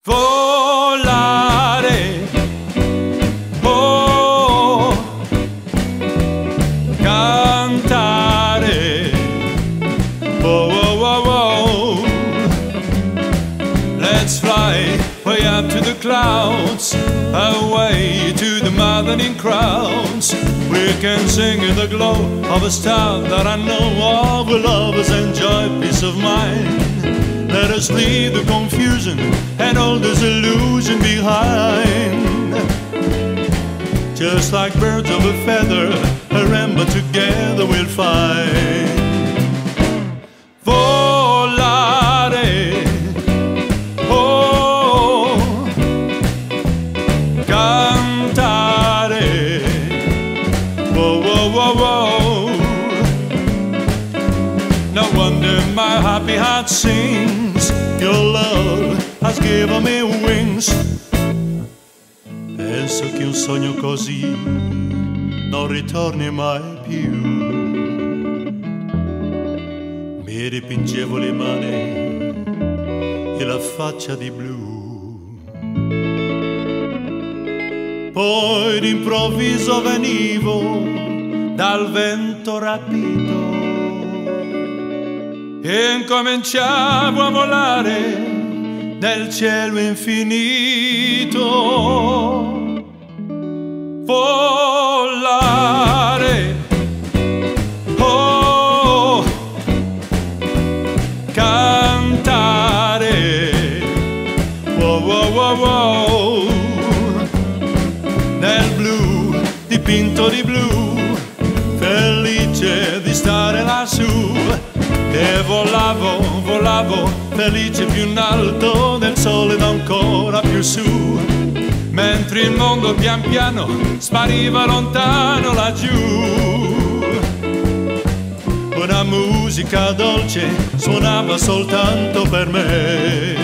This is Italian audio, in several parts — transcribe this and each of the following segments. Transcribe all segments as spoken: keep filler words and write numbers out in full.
volare, oh, cantare, oh, oh, oh, oh. Let's fly way up to the clouds, away to the maddening crowds. We can sing in the glow of a star that I know all the lovers enjoy peace of mind. Let us leave the confusion and all disillusion behind. Just like birds of a feather, a rainbow together we'll find. Volare, oh, cantare, whoa, whoa, whoa, whoa. No wonder my happy heart sings. Your love has given me wings. Penso che un sogno così non ritorni mai più. Mi dipingevo le mani e la faccia di blu. Poi d'improvviso venivo dal vento rapito e incominciavo a volare nel cielo infinito. Volare, oh, cantare, wow, wow, wow, wow. Nel blu, dipinto di blu, felice di stare lassù. E volavo, volavo, felice più in alto del sole ed ancora più su, mentre il mondo pian piano spariva lontano laggiù. Una musica dolce suonava soltanto per me.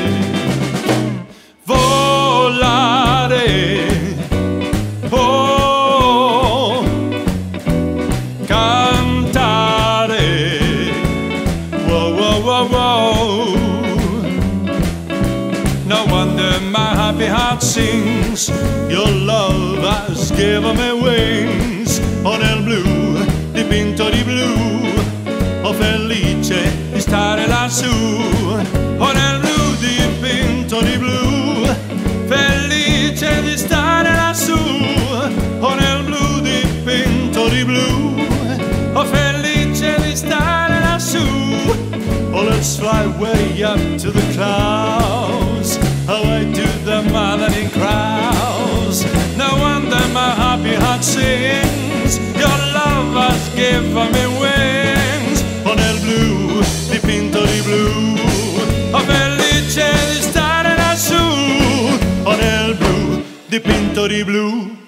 Volare, oh, cantare, whoa, whoa, whoa. No wonder my happy heart sings. Your love has given me wings. Oh, nel blu, dipinto di blu, oh, felice di stare lassù. Oh, nel blu, dipinto di blu, felice di stare lassù. Oh, nel blu, dipinto di blu, oh, felice di stare lassù. Oh, let's fly way up to the clouds, away to the maddening crowds. No wonder my happy heart sings. Your love has given me wings. Oh, nel blu, dipinto di blu, oh, felice di stare lassù. Oh, nel blu, dipinto di blu.